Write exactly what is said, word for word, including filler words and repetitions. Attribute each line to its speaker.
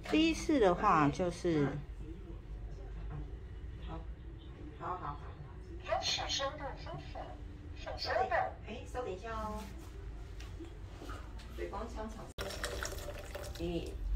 Speaker 1: 第一次的话就是，
Speaker 2: 好，好好好。
Speaker 3: 开始深度清洗，请稍等。
Speaker 2: 哎，稍等一下哦。水光枪厂，你